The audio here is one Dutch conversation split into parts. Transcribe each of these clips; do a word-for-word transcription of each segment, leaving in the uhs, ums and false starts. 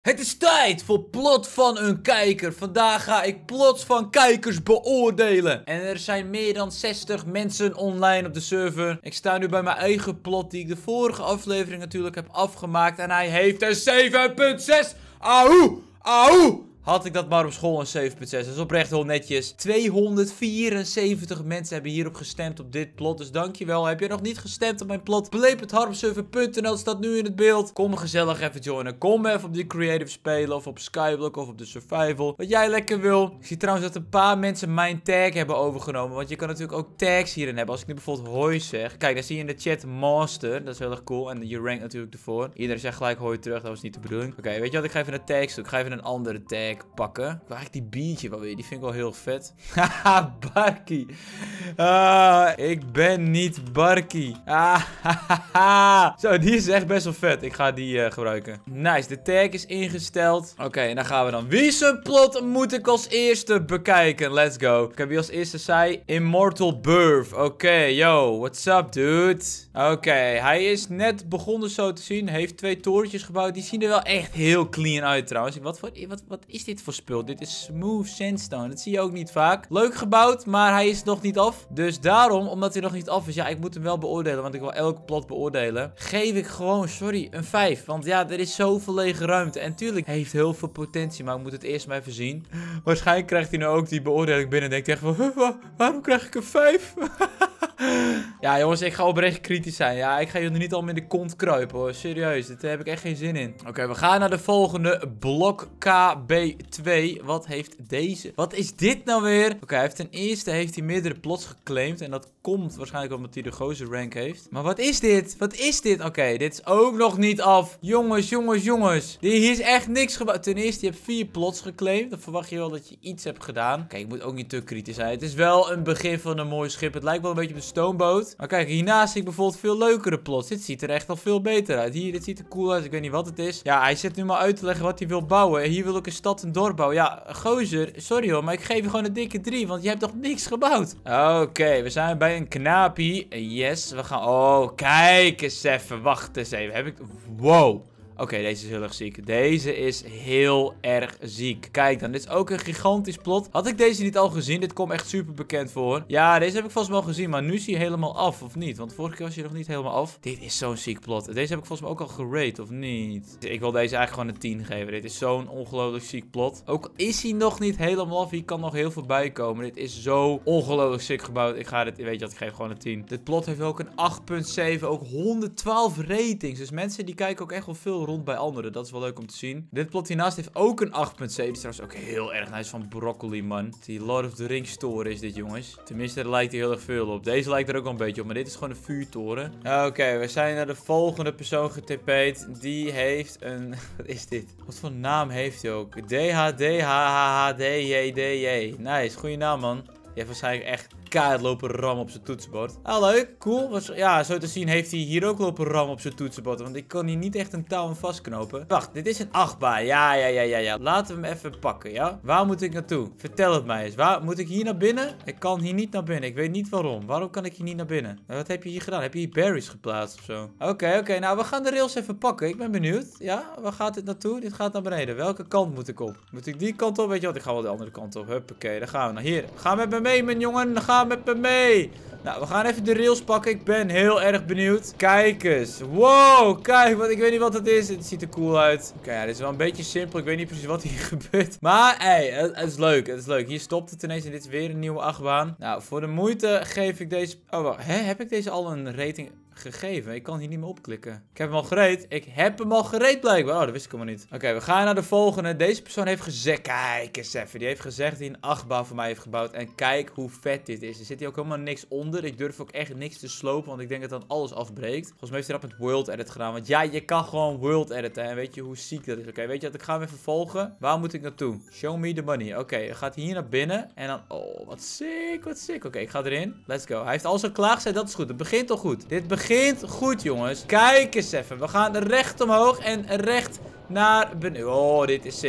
Het is tijd voor plot van een kijker. Vandaag ga ik plots van kijkers beoordelen. En er zijn meer dan zestig mensen online op de server. Ik sta nu bij mijn eigen plot die ik de vorige aflevering natuurlijk heb afgemaakt. En hij heeft een zeven punt zes. Auw, auw. Had ik dat maar op school een zeven punt zes. Dat is oprecht heel netjes. tweehonderdvierenzeventig mensen hebben hierop gestemd op dit plot. Dus dankjewel. Heb je nog niet gestemd op mijn plot? beleef het harpserver punt n l staat nu in het beeld. Kom gezellig even joinen. Kom even op die creative spelen. Of op Skyblock. Of op de survival. Wat jij lekker wil. Ik zie trouwens dat een paar mensen mijn tag hebben overgenomen. Want je kan natuurlijk ook tags hierin hebben. Als ik nu bijvoorbeeld hoi zeg. Kijk, dan zie je in de chat master. Dat is heel erg cool. En je rankt natuurlijk ervoor. Iedereen zegt gelijk hoi terug. Dat was niet de bedoeling. Oké, okay, weet je wat? Ik ga even een tags doen. Ik ga even een andere tag pakken. Ik wil eigenlijk die biertje wel weer. Die vind ik wel heel vet. Haha, Barkie. Ah, ik ben niet Barkie. Ah, zo, die is echt best wel vet. Ik ga die uh, gebruiken. Nice, de tag is ingesteld. Oké, okay, en dan gaan we dan. Wie zijn plot moet ik als eerste bekijken? Let's go. Ik heb wie als eerste zei Immortal Birth. Oké, okay, yo, what's up, dude? Oké, okay, hij is net begonnen zo te zien. Heeft twee torentjes gebouwd. Die zien er wel echt heel clean uit trouwens. Wat, voor, wat, wat is dit voor spul? Dit is smooth sandstone. Dat zie je ook niet vaak. Leuk gebouwd, maar hij is nog niet af. Dus daarom, omdat hij nog niet af is, ja, ik moet hem wel beoordelen. Want ik wil elke plot beoordelen. Geef ik gewoon, sorry, een vijf. Want ja, er is zoveel lege ruimte. En tuurlijk, hij heeft heel veel potentie. Maar ik moet het eerst maar even zien. Waarschijnlijk krijgt hij nu ook die beoordeling binnen. En denkt echt van, huh, waar, waarom krijg ik een vijf? Ja, jongens, ik ga oprecht kritisch zijn. Ja, ik ga jullie niet allemaal in de kont kruipen, hoor. Serieus, daar heb ik echt geen zin in. Oké, okay, we gaan naar de volgende. Blok K B twee. Wat heeft deze? Wat is dit nou weer? Oké, okay, hij heeft ten eerste heeft hij meerdere plots geclaimd. En dat komt waarschijnlijk omdat hij de gozer rank heeft. Maar wat is dit? Wat is dit? Oké, okay, dit is ook nog niet af. Jongens, jongens, jongens. Hier is echt niks gebouwd. Ten eerste, je hebt vier plots geclaimd. Dan verwacht je wel dat je iets hebt gedaan. Kijk, ik moet ook niet te kritisch zijn. Het is wel een begin van een mooi schip. Het lijkt wel een beetje op de stoomboot. Maar kijk, hiernaast zie ik bijvoorbeeld veel leukere plots. Dit ziet er echt al veel beter uit. Hier, dit ziet er cool uit. Ik weet niet wat het is. Ja, hij zit nu maar uit te leggen wat hij wil bouwen. En hier wil ik een stad en dorp bouwen. Ja, gozer, sorry hoor, maar ik geef je gewoon een dikke drie. Want je hebt toch niks gebouwd? Oké, okay, we zijn bij een knaapie. Yes, we gaan... Oh, kijk eens even. Wacht eens even. Heb ik... Wow. Oké, okay, deze is heel erg ziek. Deze is heel erg ziek. Kijk dan, dit is ook een gigantisch plot. Had ik deze niet al gezien? Dit komt echt super bekend voor. Ja, deze heb ik volgens mij al gezien, maar nu is hij helemaal af, of niet? Want vorige keer was hij nog niet helemaal af. Dit is zo'n ziek plot. Deze heb ik volgens mij ook al gerate, of niet? Ik wil deze eigenlijk gewoon een tien geven. Dit is zo'n ongelooflijk ziek plot. Ook is hij nog niet helemaal af. Hier kan nog heel veel bij komen. Dit is zo ongelooflijk ziek gebouwd. Ik ga dit, weet je wat, ik geef gewoon een tien. Dit plot heeft ook een acht punt zeven, ook honderdtwaalf ratings. Dus mensen die kijken ook echt wel veel rond bij anderen. Dat is wel leuk om te zien. Dit plot hiernaast heeft ook een acht punt zeven. Die is trouwens ook heel erg nice van Broccoli, man. Die Lord of the Rings toren is dit, jongens. Tenminste, daar lijkt hij heel erg veel op. Deze lijkt er ook wel een beetje op, maar dit is gewoon een vuurtoren. Oké, okay, we zijn naar de volgende persoon getp'd. Die heeft een... Wat is dit? Wat voor naam heeft hij ook? D H D H H H D J D J. Nice, goede naam, man. Je hebt waarschijnlijk echt kaart lopen rammen op zijn toetsenbord. Ah, leuk. Cool. Ja, zo te zien heeft hij hier ook lopen rammen op zijn toetsenbord. Want ik kan hier niet echt een touw aan vastknopen. Wacht, dit is een achtbaan. Ja, ja, ja, ja, ja. Laten we hem even pakken, ja? Waar moet ik naartoe? Vertel het mij eens. Waar moet ik hier naar binnen? Ik kan hier niet naar binnen. Ik weet niet waarom. Waarom kan ik hier niet naar binnen? Wat heb je hier gedaan? Heb je hier berries geplaatst of zo? Oké, okay, oké. Okay. Nou, we gaan de rails even pakken. Ik ben benieuwd. Ja, waar gaat dit naartoe? Dit gaat naar beneden. Welke kant moet ik op? Moet ik die kant op? Weet je wat? Ik ga wel de andere kant op. Huppakee, daar gaan we. Nou, hier. Ga met me mee, mijn jongen. Ga met me mee. Nou, we gaan even de rails pakken. Ik ben heel erg benieuwd. Kijk eens. Wow, kijk. Wat, ik weet niet wat het is. Het ziet er cool uit. Oké, okay, ja, dit is wel een beetje simpel. Ik weet niet precies wat hier gebeurt. Maar, hé, hey, het, het is leuk. Het is leuk. Hier stopt het ineens en dit is weer een nieuwe achtbaan. Nou, voor de moeite geef ik deze... Oh, wacht. Hè? Heb ik deze al een rating gegeven? Ik kan hier niet meer opklikken. Ik heb hem al gereed. Ik heb hem al gereed blijkbaar. Oh, dat wist ik helemaal niet. Oké, okay, we gaan naar de volgende. Deze persoon heeft gezegd... Kijk eens even. Die heeft gezegd dat hij een achtbaan voor mij heeft gebouwd. En kijk hoe vet dit is. Er zit hier ook helemaal niks onder. Ik durf ook echt niks te slopen. Want ik denk dat dan alles afbreekt. Volgens mij heeft hij dat met World Edit gedaan. Want ja, je kan gewoon World Editen. En weet je hoe ziek dat is? Oké, okay, weet je wat? Ik ga hem even volgen. Waar moet ik naartoe? Show me the money. Oké, okay, gaat hier naar binnen. En dan... Oh, wat sick. Wat sick. Oké, okay, ik ga erin. Let's go. Hij heeft alles al klaargezet. Dat is goed. Het begint al goed. Dit begint goed, jongens. Kijk eens even. We gaan recht omhoog en recht naar beneden. Oh, dit is sick.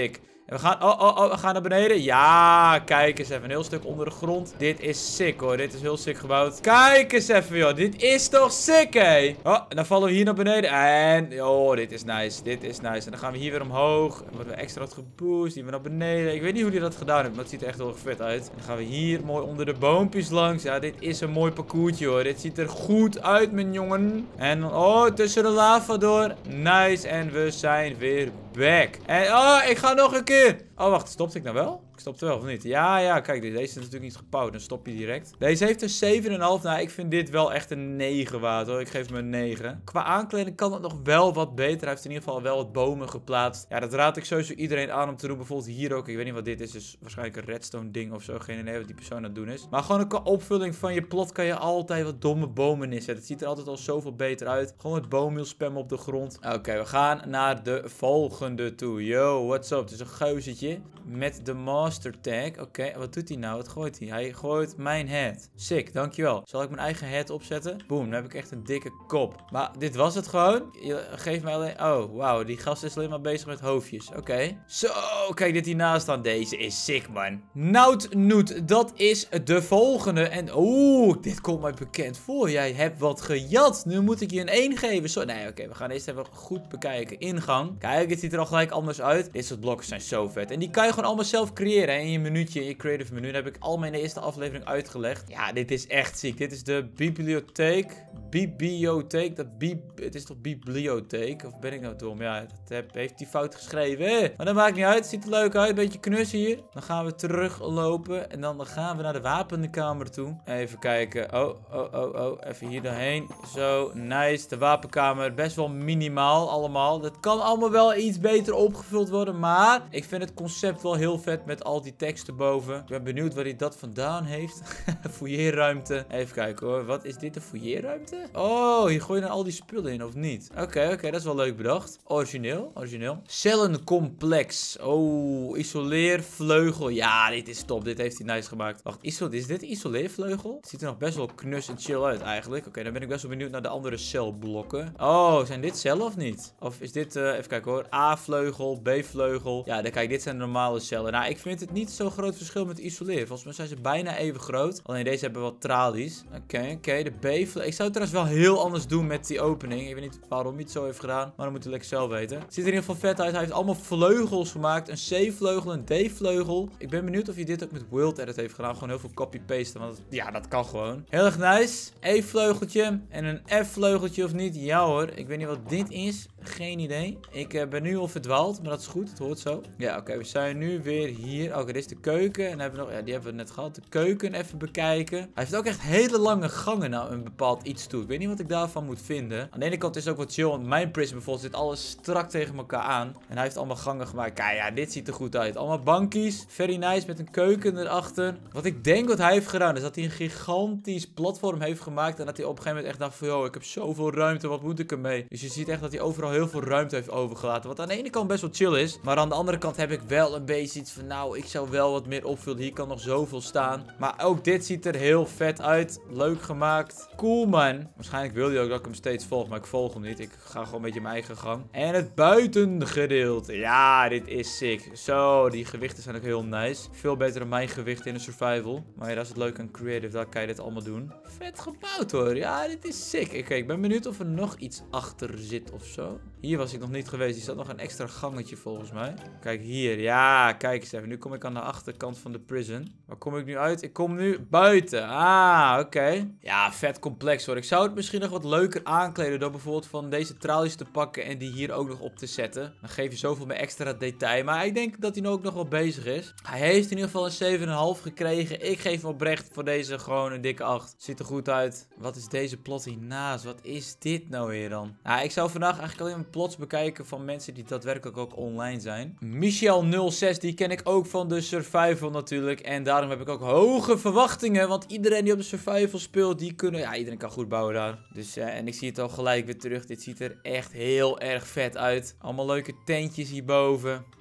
En we gaan... Oh, oh, oh, we gaan naar beneden. Ja, kijk eens even. Een heel stuk onder de grond. Dit is sick, hoor. Dit is heel sick gebouwd. Kijk eens even, joh. Dit is toch sick, hé? Oh, en dan vallen we hier naar beneden. En... Oh, dit is nice. Dit is nice. En dan gaan we hier weer omhoog. En worden we extra wat geboost. Hier weer naar beneden. Ik weet niet hoe die dat gedaan heeft, maar het ziet er echt heel erg vet uit. En dan gaan we hier mooi onder de boompjes langs. Ja, dit is een mooi parcoursje, hoor. Dit ziet er goed uit, mijn jongen. En... Oh, tussen de lava door. Nice. En we zijn weer back. En... Oh, ik ga nog een keer. Oh, wacht. Stopte ik nou wel? Ik stopte wel, of niet? Ja, ja. Kijk, deze is natuurlijk niet gepauwd. Dan stop je direct. Deze heeft een zeven komma vijf. Nou, ik vind dit wel echt een negen waard, hoor. Ik geef hem een negen. Qua aankleding kan het nog wel wat beter. Hij heeft in ieder geval wel wat bomen geplaatst. Ja, dat raad ik sowieso iedereen aan om te doen. Bijvoorbeeld hier ook. Ik weet niet wat dit is. Dus waarschijnlijk een redstone ding of zo. Geen idee wat die persoon aan het doen is. Maar gewoon een opvulling van je plot kan je altijd wat domme bomen neerzetten. Het ziet er altijd al zoveel beter uit. Gewoon het boomwiel spammen op de grond. Oké, okay, we gaan naar de volgende toe. Yo, what's up? Het is een geuzetje met de master tag. Oké, okay, wat doet hij nou? Wat gooit hij? Hij gooit mijn head. Sick, dankjewel. Zal ik mijn eigen head opzetten? Boom, dan heb ik echt een dikke kop. Maar dit was het gewoon. Je geeft mij alleen... Oh, wauw. Die gast is alleen maar bezig met hoofdjes. Oké. Okay. Zo, kijk dit hiernaast staan. Deze is sick, man. Nout Noet, dat is de volgende. En oeh, dit komt mij bekend voor. Jij hebt wat gejat. Nu moet ik je een één geven. Zo, nee, oké. Okay, we gaan eerst even goed bekijken. Ingang. Kijk, het ziet er al gelijk anders uit. Dit soort blokken zijn zo vet. En die kan je gewoon allemaal zelf creëren. Hè? In je minuutje, in je creative menu. Dat heb ik allemaal in de eerste aflevering uitgelegd. Ja, dit is echt ziek. Dit is de bibliotheek. Bibliotheek. Dat bi het is toch bibliotheek? Of ben ik nou dom? Ja, dat heb, heeft hij fout geschreven. Maar dat maakt niet uit. Het ziet er leuk uit. Beetje knus hier. Dan gaan we teruglopen. En dan gaan we naar de wapenkamer toe. Even kijken. Oh, oh, oh, oh. Even hier doorheen. Zo, nice. De wapenkamer. Best wel minimaal allemaal. Dat kan allemaal wel iets beter opgevuld worden. Maar ik vind het concept wel heel vet met al die teksten boven. Ik ben benieuwd waar hij dat vandaan heeft. Fouilleerruimte. Even kijken hoor. Wat is dit, een fouilleerruimte? Oh, hier gooi je dan al die spullen in, of niet? Oké, okay, oké. Okay, dat is wel leuk bedacht. Origineel, origineel. Cellencomplex. Oh, isoleervleugel. Ja, dit is top. Dit heeft hij nice gemaakt. Wacht, iso is dit isoleervleugel? Het ziet er nog best wel knus en chill uit eigenlijk. Oké, okay, dan ben ik best wel benieuwd naar de andere celblokken. Oh, zijn dit cellen of niet? Of is dit, uh, even kijken hoor. A-vleugel, B-vleugel. Ja, dan kijk, dit zijn de normale cellen. Nou, ik vind het niet zo'n groot verschil met isoleer. Volgens mij zijn ze bijna even groot. Alleen deze hebben wat tralies. Oké, okay, oké. Okay, de B-vleugel. Ik zou het trouwens wel heel anders doen met die opening. Ik weet niet waarom hij het zo heeft gedaan. Maar dan moet hij lekker zelf weten. Het ziet er in ieder geval vet uit. Hij heeft allemaal vleugels gemaakt. Een C-vleugel, een D-vleugel. Ik ben benieuwd of hij dit ook met World Edit heeft gedaan. Gewoon heel veel copy-pasten. Want ja, dat kan gewoon. Heel erg nice. E-vleugeltje. En een F-vleugeltje of niet? Ja hoor. Ik weet niet wat dit is. Geen idee. Ik uh, ben nu al verdwaald. Maar dat is goed. Het hoort zo. Ja, oké. Okay, we zijn nu weer hier. Oké, okay, dit is de keuken. En dan hebben we nog... Ja, die hebben we net gehad. De keuken even bekijken. Hij heeft ook echt hele lange gangen naar een bepaald iets toe. Ik weet niet wat ik daarvan moet vinden. Aan de ene kant is het ook wat chill. Want mijn prison bijvoorbeeld zit alles strak tegen elkaar aan. En hij heeft allemaal gangen gemaakt. Kijk, ja, dit ziet er goed uit. Allemaal bankies. Very nice. Met een keuken erachter. Wat ik denk wat hij heeft gedaan is dat hij een gigantisch platform heeft gemaakt. En dat hij op een gegeven moment echt dacht van... Yo, ik heb zoveel ruimte. Wat moet ik ermee? Dus je ziet echt dat hij overal heel veel ruimte heeft overgelaten. Wat aan de ene kant best wel chill is. Maar aan de andere kant heb ik wel een beetje iets van... Nou, ik zou wel wat meer opvullen. Hier kan nog zoveel staan. Maar ook dit ziet er heel vet uit. Leuk gemaakt. Cool, man. Waarschijnlijk wil hij ook dat ik hem steeds volg. Maar ik volg hem niet. Ik ga gewoon een beetje mijn eigen gang. En het buitengedeelte. Ja, dit is sick. Zo, die gewichten zijn ook heel nice. Veel beter dan mijn gewicht in een survival. Maar ja, dat is het leuke aan creative. Daar kan je dit allemaal doen. Vet gebouwd, hoor. Ja, dit is sick. Oké, ik ben benieuwd of er nog iets achter zit of zo. Hier was ik nog niet geweest. Hier zat nog een extra gangetje volgens mij. Kijk hier. Ja, kijk eens even. Nu kom ik aan de achterkant van de prison. Waar kom ik nu uit? Ik kom nu buiten. Ah, oké. Okay. Ja, vet complex, hoor. Ik zou het misschien nog wat leuker aankleden door bijvoorbeeld van deze tralies te pakken en die hier ook nog op te zetten. Dan geef je zoveel meer extra detail. Maar ik denk dat hij nu ook nog wel bezig is. Hij heeft in ieder geval een zeven komma vijf gekregen. Ik geef hem oprecht voor deze gewoon een dikke acht. Ziet er goed uit. Wat is deze plot hiernaast? Wat is dit nou weer dan? Nou, ik zou vandaag eigenlijk alleen maar plots bekijken van mensen die daadwerkelijk ook online zijn. Michel nul zes, die ken ik ook van de survival natuurlijk. En daarom heb ik ook hoge verwachtingen. Want iedereen die op de survival speelt, die kunnen... Ja, iedereen kan goed bouwen daar. Dus, uh, en ik zie het al gelijk weer terug. Dit ziet er echt heel erg vet uit. Allemaal leuke tentjes hierboven.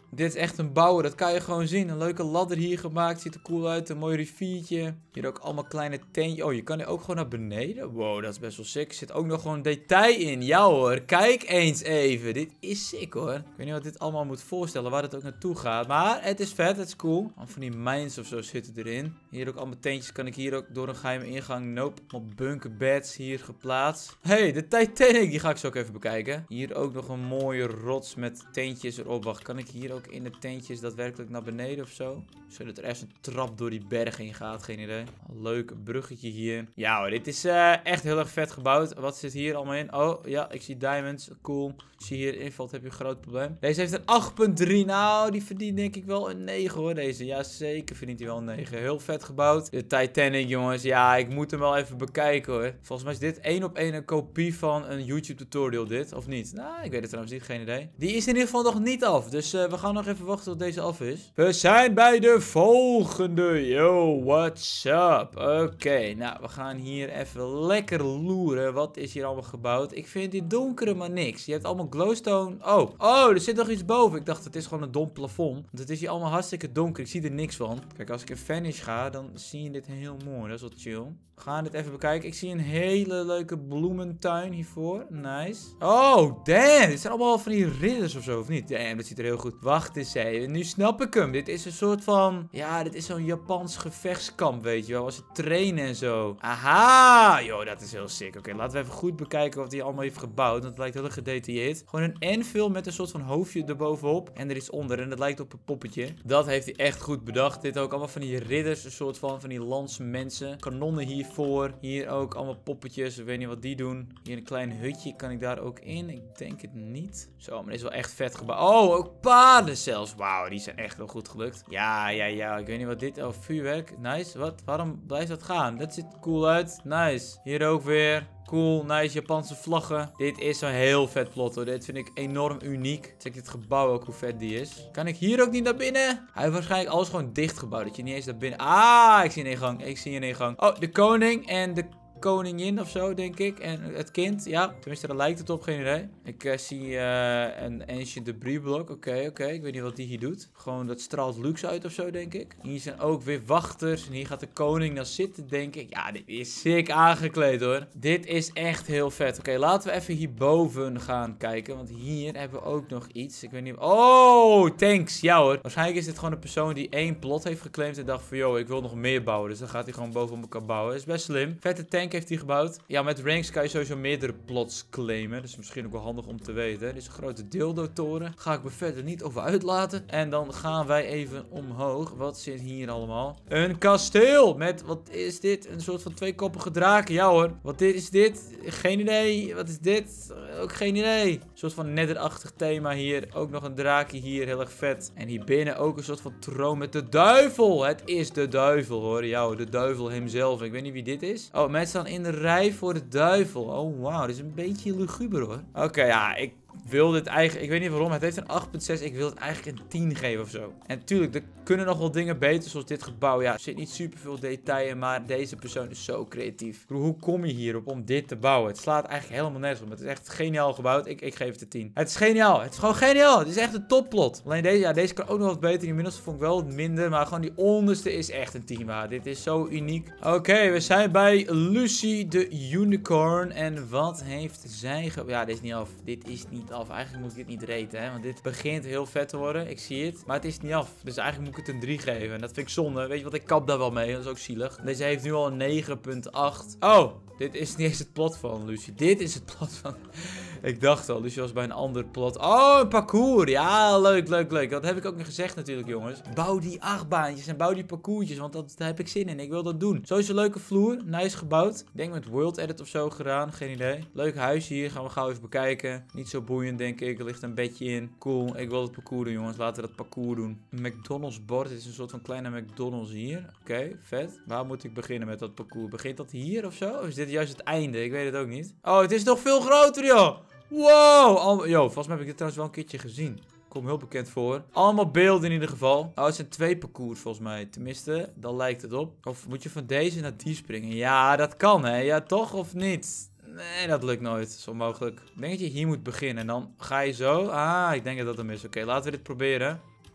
Dit is echt een bouwer, dat kan je gewoon zien. Een leuke ladder hier gemaakt, ziet er cool uit. Een mooi riviertje. Hier ook allemaal kleine tentjes. Oh, je kan er ook gewoon naar beneden. Wow, dat is best wel sick. Er zit ook nog gewoon detail in. Ja hoor, kijk eens even. Dit is sick hoor. Ik weet niet wat dit allemaal moet voorstellen, waar het ook naartoe gaat. Maar het is vet, het is cool. Al van die mines of zo zitten erin. Hier ook allemaal tentjes. Kan ik hier ook door een geheime ingang. Nope. Op bunkerbeds hier geplaatst. Hey, de Titanic, die ga ik zo ook even bekijken. Hier ook nog een mooie rots met tentjes erop. Wacht, kan ik hier ook in de tentjes daadwerkelijk naar beneden of zo? Zodat er echt een trap door die berg in gaat, geen idee. Leuk bruggetje hier. Ja hoor, dit is uh, echt heel erg vet gebouwd. Wat zit hier allemaal in? Oh, ja, ik zie diamonds. Cool. Als je hier invalt, heb je een groot probleem. Deze heeft een acht punt drie. Nou, die verdient denk ik wel een negen hoor, deze. Ja, zeker verdient hij wel een negen. Heel vet gebouwd. De Titanic, jongens. Ja, ik moet hem wel even bekijken hoor. Volgens mij is dit één op één een kopie van een YouTube tutorial dit, of niet? Nou, ik weet het trouwens niet, geen idee. Die is in ieder geval nog niet af. Dus uh, we gaan nog even wachten tot deze af is. We zijn bij de volgende. Yo, what's up? Oké, okay, nou, we gaan hier even lekker loeren. Wat is hier allemaal gebouwd? Ik vind dit donkere maar niks. Je hebt allemaal glowstone. Oh, oh, er zit nog iets boven. Ik dacht, het is gewoon een dom plafond. Want het is hier allemaal hartstikke donker. Ik zie er niks van. Kijk, als ik in Vanish ga, dan zie je dit heel mooi. Dat is wel chill. We gaan dit even bekijken. Ik zie een hele leuke bloementuin hiervoor. Nice. Oh, damn. Dit zijn allemaal van die ridders of zo, of niet? Damn, dat ziet er heel goed. Wacht eens even. Nu snap ik hem. Dit is een soort van... Ja, dit is zo'n Japans gevechtskamp, weet je wel. Als ze trainen en zo. Aha. Yo, dat is heel sick. Oké, okay, laten we even goed bekijken wat hij allemaal heeft gebouwd. Want het lijkt heel erg gedetailleerd. Gewoon een anvil met een soort van hoofdje erbovenop. En er is onder. En dat lijkt op een poppetje. Dat heeft hij echt goed bedacht. Dit ook allemaal van die ridders. Een soort van, van die lansmensen. Kanonnen hier. Voor. Hier ook allemaal poppetjes. Ik weet niet wat die doen. Hier een klein hutje. Kan ik daar ook in? Ik denk het niet. Zo, maar dit is wel echt vet gebouwd. Oh, ook paarden zelfs. Wauw, die zijn echt wel goed gelukt. Ja, ja, ja. Ik weet niet wat dit... Oh, vuurwerk. Nice. Wat? Waarom blijft dat gaan? Dat ziet er cool uit. Nice. Hier ook weer. Cool, nice, Japanse vlaggen. Dit is een heel vet plot hoor. Dit vind ik enorm uniek. Check dit gebouw ook, hoe vet die is. Kan ik hier ook niet naar binnen? Hij heeft waarschijnlijk alles gewoon dicht gebouwd. Dat je niet eens naar binnen... Ah, ik zie een ingang. Ik zie een ingang. Oh, de koning en de koningin of zo, denk ik. En het kind, ja. Tenminste, daar lijkt het op, geen idee. Ik uh, zie uh, een ancient debris blok. Oké, okay, oké. Okay. Ik weet niet wat die hier doet. Gewoon, dat straalt luxe uit of zo, denk ik. Hier zijn ook weer wachters. En hier gaat de koning dan zitten, denk ik. Ja, dit is sick aangekleed, hoor. Dit is echt heel vet. Oké, okay, laten we even hierboven gaan kijken. Want hier hebben we ook nog iets. Ik weet niet... Oh, tanks. Ja, hoor. Waarschijnlijk is dit gewoon een persoon die één plot heeft geclaimd en dacht van, yo, ik wil nog meer bouwen. Dus dan gaat hij gewoon boven elkaar bouwen. Dat is best slim. Vette tank heeft hij gebouwd. Ja, met ranks kan je sowieso meerdere plots claimen. Dat is misschien ook wel handig om te weten. Dit is een grote dildo-toren. Ga ik me verder niet over uitlaten. En dan gaan wij even omhoog. Wat zit hier allemaal? Een kasteel met, wat is dit? Een soort van tweekoppige draken. Ja hoor. Wat is dit? Geen idee. Wat is dit? Ook geen idee. Een soort van netherachtig thema hier. Ook nog een draakje hier. Heel erg vet. En hier binnen ook een soort van troon met de duivel. Het is de duivel hoor. Ja hoor, de duivel hemzelf. Ik weet niet wie dit is. Oh, mensen staan in de rij voor de duivel. Oh, wauw. Dit is een beetje luguber, hoor. Oké, okay, ja. Ik wil dit eigenlijk... Ik weet niet waarom. Het heeft een acht punt zes. Ik wil het eigenlijk een tien geven of zo. En tuurlijk, er kunnen nog wel dingen beter. Zoals dit gebouw. Ja, er zit niet super veel detail in. Maar deze persoon is zo creatief. Bro, hoe kom je hierop om dit te bouwen? Het slaat eigenlijk helemaal nergens op. Het is echt geniaal gebouwd. Ik, ik geef het een tien. Het is geniaal. Het is gewoon geniaal. Het is echt een topplot. Alleen deze, ja, deze kan ook nog wat beter. Die middelste vond ik wel minder. Maar gewoon die onderste is echt een tien waard. Dit is zo uniek. Oké, okay, we zijn bij Lucy de Unicorn. En wat heeft zij ge... Ja, dit is niet af. Dit is niet af. Eigenlijk moet ik dit niet raten, hè. Want dit begint heel vet te worden. Ik zie het. Maar het is niet af. Dus eigenlijk moet ik het een drie geven. En dat vind ik zonde. Weet je wat? Ik kap daar wel mee. Dat is ook zielig. Deze heeft nu al een negen punt acht. Oh, dit is niet eens het plot van Lucy. Dit is het plot van... Ik dacht al, Lucy was bij een ander plot. Oh, een parcours. Ja, leuk, leuk, leuk. Dat heb ik ook nog gezegd natuurlijk, jongens. Bouw die achtbaantjes en bouw die parcoursjes. Want dat, daar heb ik zin in. Ik wil dat doen. Sowieso een leuke vloer. Nice gebouwd. Ik denk met World Edit of zo gedaan. Geen idee. Leuk huis hier. Gaan we gauw even bekijken. Niet zo boeiend, denk ik. Er ligt een bedje in. Cool. Ik wil het parcours doen, jongens. Laten we dat parcours doen. Een McDonald's bord. Dit is een soort van kleine McDonald's hier. Oké, okay, vet. Waar moet ik beginnen met dat parcours? Begint dat hier of zo? Of is dit juist het einde? Ik weet het ook niet. Oh, het is nog veel groter, joh. Wow! Al... Yo, volgens mij heb ik dit trouwens wel een keertje gezien. Kom heel bekend voor. Allemaal beelden in ieder geval. Oh, het zijn twee parcours volgens mij. Tenminste, dan lijkt het op. Of moet je van deze naar die springen? Ja, dat kan hè. Ja, toch of niet? Nee, dat lukt nooit. Zo mogelijk. Ik denk dat je hier moet beginnen. En dan ga je zo. Ah, ik denk dat dat hem is. Oké, okay, laten we dit proberen.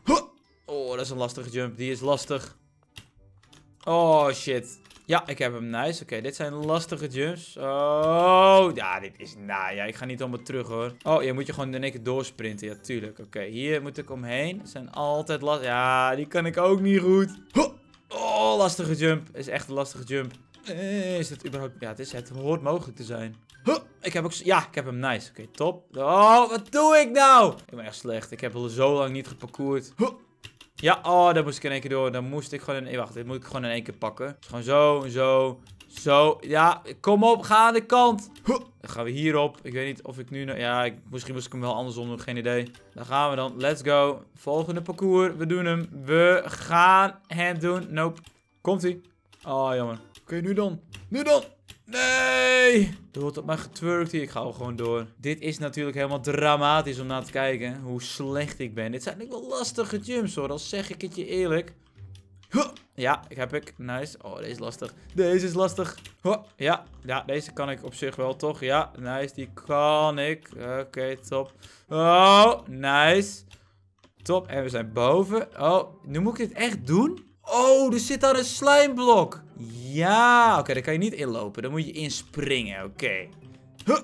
dat is een lastige jump. Die is lastig. Oh, shit. Ja, ik heb hem. Nice. Oké, okay, dit zijn lastige jumps. Oh, ja, dit is... Nou ja, ik ga niet allemaal terug, hoor. Oh, je moet je gewoon in één keer doorsprinten. Ja, tuurlijk. Oké, okay, hier moet ik omheen. Het zijn altijd lastig. Ja, die kan ik ook niet goed. Oh, lastige jump. Is echt een lastige jump. Is het überhaupt... Ja, het, is, het hoort mogelijk te zijn. Ik heb ook... Ja, ik heb hem. Nice. Oké, okay, top. Oh, wat doe ik nou? Ik ben echt slecht. Ik heb al zo lang niet geparcourd. Ja, oh, daar moest ik in één keer door. Dan moest ik gewoon in... Nee, wacht, dit moet ik gewoon in één keer pakken. Dus gewoon zo, zo, zo. Ja, kom op, ga aan de kant. Dan gaan we hierop. Ik weet niet of ik nu... Ja, ik... misschien moest ik hem wel andersom doen, geen idee. Dan gaan we dan. Let's go. Volgende parcours. We doen hem. We gaan het doen. Nope. Komt-ie. Oh, jammer. Oké, okay, nu dan. Nu dan. Nee! Er wordt op mij getwerkt hier. Ik ga gewoon door. Dit is natuurlijk helemaal dramatisch om naar te kijken. Hoe slecht ik ben. Dit zijn ook wel lastige jumps, hoor. Dan zeg ik het je eerlijk. Ja, ik heb ik. Nice. Oh, deze is lastig. Deze is lastig. Ja, ja, deze kan ik op zich wel, toch? Ja, nice. Die kan ik. Oké, okay, top. Oh, nice. Top. En we zijn boven. Oh, nu moet ik dit echt doen? Oh, er zit daar een slijmblok. Ja, oké, okay, daar kan je niet inlopen. Dan moet je inspringen, oké. Okay. Huh.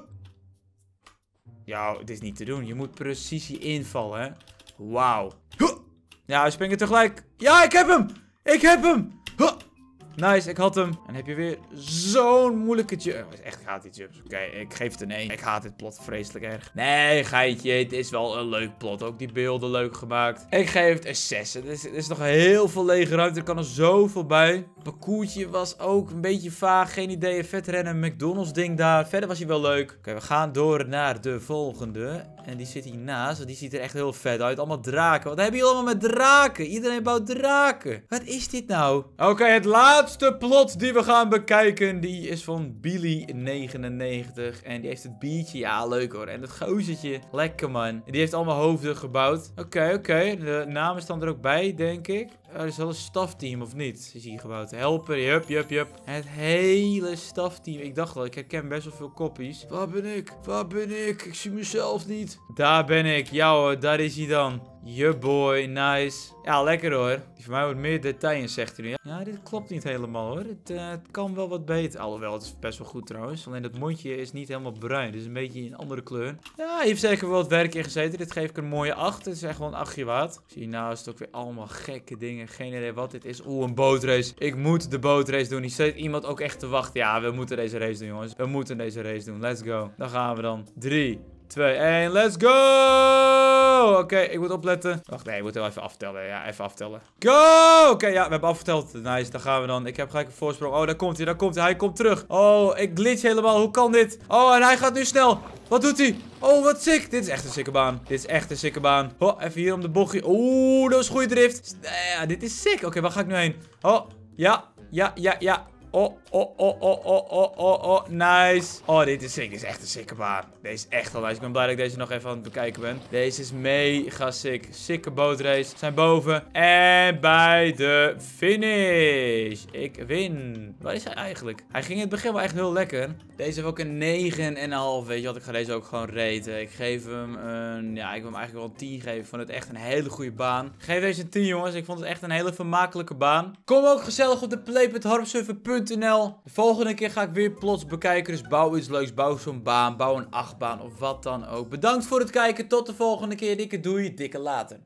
Ja, dit is niet te doen. Je moet precisie invallen, hè. Wauw. Huh. Ja, we springen tegelijk. Ja, ik heb hem. Ik heb hem. Huh. Nice, ik had hem. En heb je weer zo'n moeilijke jump. Oh, echt, ik haat die jumps. Oké, okay, ik geef het een één. Ik haat dit plot vreselijk erg. Nee, geitje. Het is wel een leuk plot. Ook die beelden leuk gemaakt. Ik geef het een zes. Er is, er is nog heel veel lege ruimte. Er kan er zoveel bij. Het parcoursje was ook een beetje vaag. Geen idee. Een vet rennen. McDonald's ding daar. Verder was hij wel leuk. Oké, okay, we gaan door naar de volgende. En die zit hiernaast. Die ziet er echt heel vet uit. Allemaal draken. Wat hebben jullie allemaal met draken? Iedereen bouwt draken. Wat is dit nou? Oké, okay, het laatste plot die we gaan bekijken. Die is van Billy negenennegentig. En die heeft het biertje. Ja, leuk hoor. En het gozertje. Lekker man. En die heeft allemaal hoofden gebouwd. Oké, okay, oké. Okay. De namen staan er ook bij, denk ik. Er is wel een stafteam of niet? Is hier gebouwd. Helper, jup, jup, jup. Het hele stafteam. Ik dacht al, ik herken best wel veel koppies. Waar ben ik? Waar ben ik? Ik zie mezelf niet. Daar ben ik. Ja hoor, daar is hij dan. Je boy, nice. Ja, lekker hoor. Die van mij wordt meer detail in, zegt hij nu. Ja, dit klopt niet helemaal hoor. Het, uh, het kan wel wat beter. Alhoewel, het is best wel goed trouwens. Alleen dat mondje is niet helemaal bruin. Dus een beetje een andere kleur. Ja, hier heeft zeker wel wat werk in gezeten. Dit geef ik een mooie acht. Het is echt wel een achtje waard. Ik zie naast ook weer allemaal gekke dingen. Geen idee wat dit is. Oeh, een bootrace. Ik moet de bootrace doen. Hier zit iemand ook echt te wachten. Ja, we moeten deze race doen, jongens. We moeten deze race doen. Let's go. Dan gaan we dan. drie, twee, één. Let's go! Oké, okay, ik moet opletten. Wacht, nee, ik moet heel even aftellen. Ja, even aftellen. Go! Oké, okay, ja, we hebben afgeteld. Nice, dan gaan we dan. Ik heb gelijk een voorsprong. Oh, daar komt hij, daar komt hij. Hij komt terug. Oh, ik glitch helemaal. Hoe kan dit? Oh, en hij gaat nu snel. Wat doet hij? Oh, wat sick. Dit is echt een sikke baan. Dit is echt een sikke baan. Oh, even hier om de bochtje. Oeh, dat is goede drift. Ja, dit is sick. Oké, okay, waar ga ik nu heen? Oh, ja, ja, ja, ja. Oh, oh, oh, oh, oh, oh, oh, oh, nice. Oh, dit is sick. Dit is echt een sikke baan. Deze is echt wel nice. Ik ben blij dat ik deze nog even aan het bekijken ben. Deze is mega sick. Sikke bootrace. We zijn boven. En bij de finish. Ik win. Waar is hij eigenlijk? Hij ging in het begin wel echt heel lekker. Deze heeft ook een negen komma vijf. Weet je wat? Ik ga deze ook gewoon raten. Ik geef hem een... Ja, ik wil hem eigenlijk wel een tien geven. Ik vond het echt een hele goede baan. Ik geef deze een tien, jongens. Ik vond het echt een hele vermakelijke baan. Kom ook gezellig op de play punt harpserver punt nl. De volgende keer ga ik weer plots bekijken. Dus bouw iets leuks. Bouw zo'n baan. Bouw een achtbaan of wat dan ook. Bedankt voor het kijken. Tot de volgende keer. Dikke doei. Dikke later.